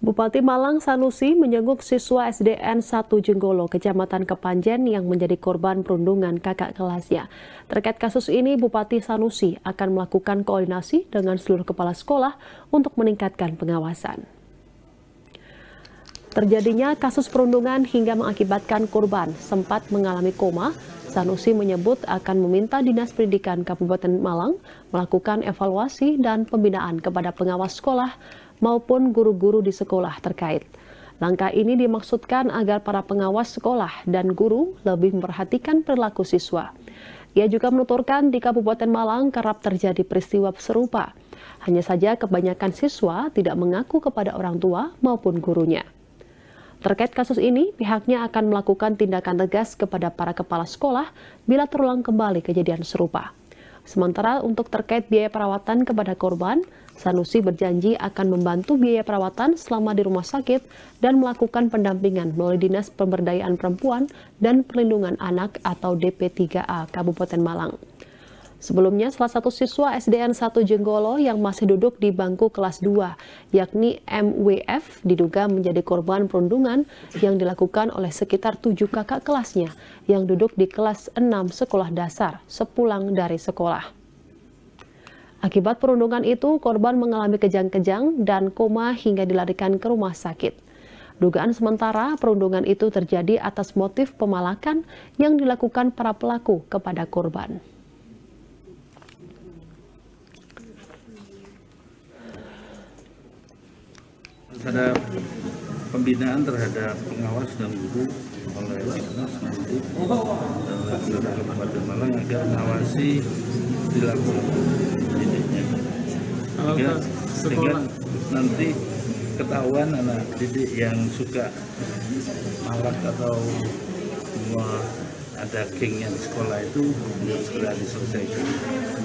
Bupati Malang Sanusi menyenguk siswa SDN 1 Jenggolo, Kecamatan Kepanjen yang menjadi korban perundungan kakak kelasnya. Terkait kasus ini, Bupati Sanusi akan melakukan koordinasi dengan seluruh kepala sekolah untuk meningkatkan pengawasan. Terjadinya kasus perundungan hingga mengakibatkan korban sempat mengalami koma, Sanusi menyebut akan meminta Dinas Pendidikan Kabupaten Malang melakukan evaluasi dan pembinaan kepada pengawas sekolah maupun guru-guru di sekolah terkait. Langkah ini dimaksudkan agar para pengawas sekolah dan guru lebih memperhatikan perilaku siswa. Ia juga menuturkan di Kabupaten Malang kerap terjadi peristiwa serupa. Hanya saja kebanyakan siswa tidak mengaku kepada orang tua maupun gurunya. Terkait kasus ini, pihaknya akan melakukan tindakan tegas kepada para kepala sekolah bila terulang kembali kejadian serupa. Sementara untuk terkait biaya perawatan kepada korban, Sanusi berjanji akan membantu biaya perawatan selama di rumah sakit dan melakukan pendampingan melalui Dinas Pemberdayaan Perempuan dan Perlindungan Anak atau DP3A Kabupaten Malang. Sebelumnya, salah satu siswa SDN 1 Jenggolo yang masih duduk di bangku kelas 2, yakni MWF, diduga menjadi korban perundungan yang dilakukan oleh sekitar 7 kakak kelasnya yang duduk di kelas 6 sekolah dasar sepulang dari sekolah. Akibat perundungan itu, korban mengalami kejang-kejang dan koma hingga dilarikan ke rumah sakit. Dugaan sementara perundungan itu terjadi atas motif pemalakan yang dilakukan para pelaku kepada korban. Ada pembinaan terhadap pengawas dan guru oleh Dinas nanti dan Kabupaten Malang agar mengawasi perilaku didiknya. Sehingga nanti ketahuan anak didik yang suka malak atau ada geng yang di sekolah itu segera diselesaikan.